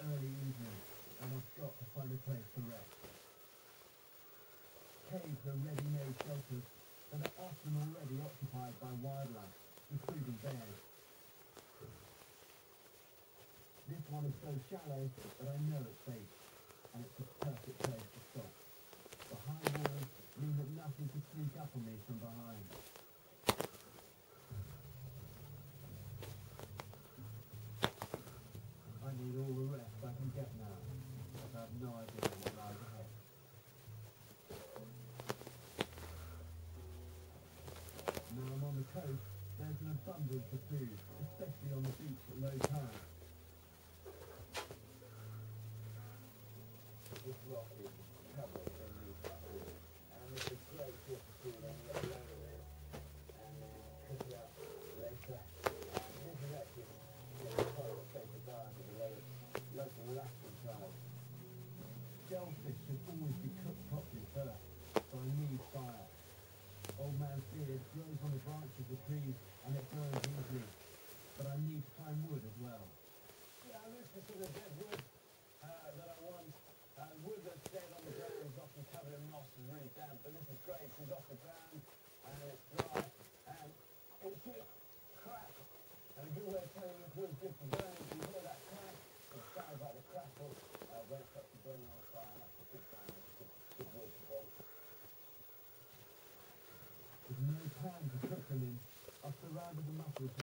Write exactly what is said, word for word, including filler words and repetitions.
early evening, and I've got to find a place to rest. Caves are ready-made shelters that are often already occupied by wildlife, including bears. This one is so shallow that I know it's safe, and it's the perfect place to stop. The high walls mean that nothing can sneak up on me from behind. I need all the rest I can get now, as I have no idea what lies ahead. Now I'm on the coast, there's an abundance of food, especially on the beach at low tide. This rock is covered in these mussels, and it's a great source of food. I can get a load of it and then cook it up later. And this is actually a quite a safer diet of a lot of local Alaskan tribes. Shellfish should always be cooked properly first, so I need fire. Old man's beard grows on the branches of trees and it burns easily, but I need to find wood as well. Yeah, this is sort of dead wood uh, that I want. Uh, wood that's dead on the ground is often covered in moss and really damp, but this is great. It's off the ground and it's dry and it should crack. And a good way of telling if wood's good for burning is you hear that crack. It sounds like the crackle uh, when it's actually burning on fire, and that's a good sign of good, good wood to burn. With no pan to cook them in, I've surrounded the mussels